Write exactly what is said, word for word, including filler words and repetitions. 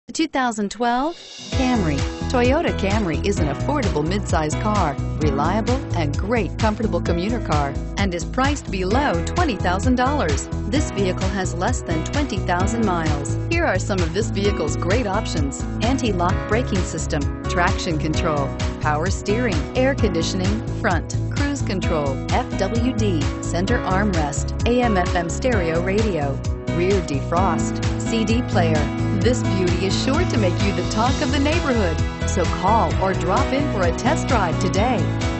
two thousand twelve Camry. Toyota Camry is an affordable midsize car, reliable and great comfortable commuter car, and is priced below twenty thousand dollars. This vehicle has less than twenty thousand miles. Here are some of this vehicle's great options: anti-lock braking system, traction control, power steering, air conditioning, front, cruise control, F W D, center armrest, A M F M stereo radio, rear defrost, C D player. This beauty is sure to make you the talk of the neighborhood. So call or drop in for a test drive today.